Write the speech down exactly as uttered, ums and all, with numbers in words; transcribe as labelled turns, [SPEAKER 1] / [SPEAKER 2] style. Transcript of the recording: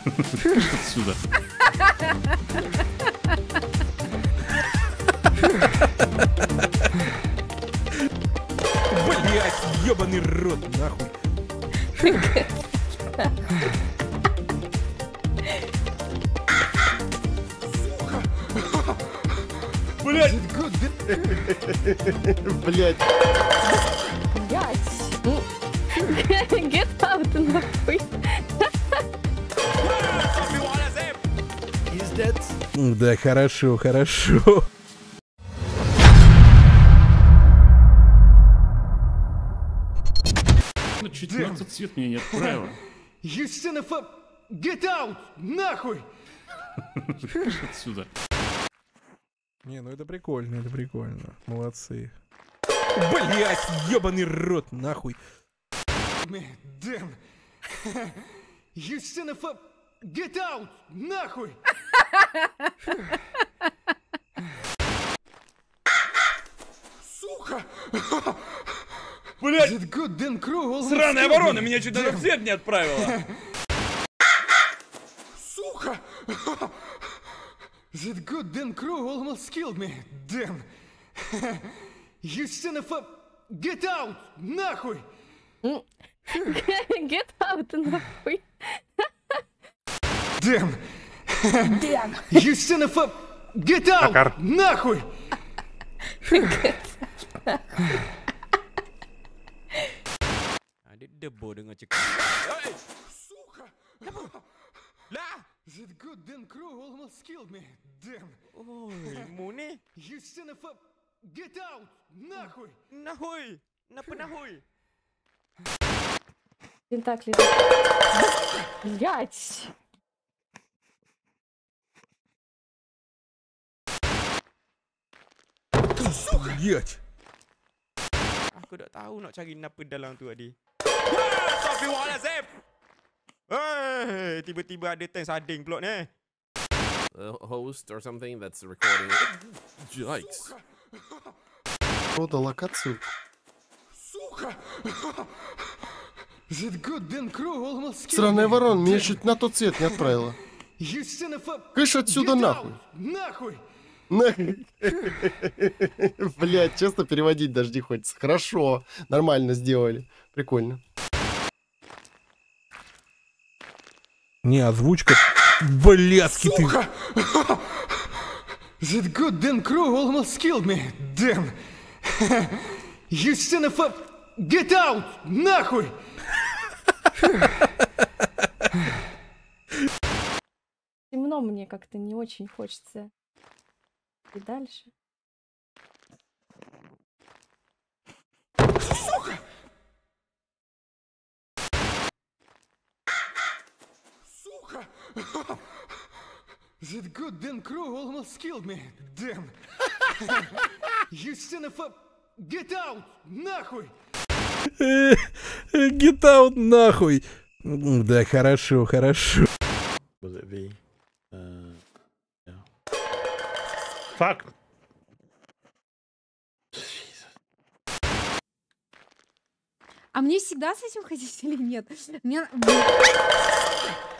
[SPEAKER 1] Отсюда.
[SPEAKER 2] Блять, ебаный рот, нахуй. Блять!
[SPEAKER 3] Блять.
[SPEAKER 4] Блять. Get out, нахуй.
[SPEAKER 2] Да, хорошо, хорошо.
[SPEAKER 1] Ну, чуть на тот цвет меня не отправила.
[SPEAKER 5] You son of a... Get out! Нахуй!
[SPEAKER 1] Отсюда.
[SPEAKER 2] Не, ну это прикольно, это прикольно. Молодцы. Блять, ебаный рот, нахуй.
[SPEAKER 5] Man, damn! You son of a... Get out! Нахуй! Сука!
[SPEAKER 2] Блять,
[SPEAKER 5] That goddamn crew almost
[SPEAKER 2] сраная
[SPEAKER 5] killed me.
[SPEAKER 2] ворона меня чуть на тот цвет не отправила.
[SPEAKER 5] Сука! That goddamn crew almost killed me. Damn! You son of a... Get out! Нахуй!
[SPEAKER 4] Get out, нахуй.
[SPEAKER 5] Damn!
[SPEAKER 4] Damn.
[SPEAKER 5] You son of a... Get out!
[SPEAKER 3] Макар.
[SPEAKER 5] Нахуй!
[SPEAKER 6] Ada debur dengan cekik.
[SPEAKER 5] Сука! That goddamn crew almost killed me. Damn!
[SPEAKER 6] Oi, mu ni.
[SPEAKER 5] You son of a... Get out! Нахуй!
[SPEAKER 6] Nahui. Kenapa nahui?
[SPEAKER 4] Тентакли. Блять.
[SPEAKER 2] Блять.
[SPEAKER 6] Aku tak tahu nak cari apa dalam tu tadi. Astagfirullahalazim. Hei, tiba-tiba ada tank sarding pula ni.
[SPEAKER 7] A host or something that's recording it. Yikes.
[SPEAKER 3] Продал локацию.
[SPEAKER 5] Сука! That goddamn crew almost killed
[SPEAKER 3] Сраная
[SPEAKER 5] me.
[SPEAKER 3] ворона меня чуть на тот цвет не отправила.
[SPEAKER 5] You son of a...
[SPEAKER 3] Кыш отсюда
[SPEAKER 5] Get
[SPEAKER 3] нахуй.
[SPEAKER 5] out! Нахуй!
[SPEAKER 3] Нахуй. Блять, честно переводить даже не хочется. Хорошо, нормально сделали. Прикольно.
[SPEAKER 2] Не, озвучка. Блядский ты.
[SPEAKER 5] Сука! That goddamn crew almost killed me. Damn! You son of a... Get out! Нахуй!
[SPEAKER 4] Темно мне как-то не очень хочется. И дальше.
[SPEAKER 5] Сука! Сука! That goddamn crew almost killed me. Damn! You son of a... Get out! Нахуй!
[SPEAKER 2] Get out, нахуй. Да, хорошо, хорошо.
[SPEAKER 7] Was it V? Uh, yeah.
[SPEAKER 1] Фак.
[SPEAKER 8] А мне всегда с этим ходить или нет? Мне...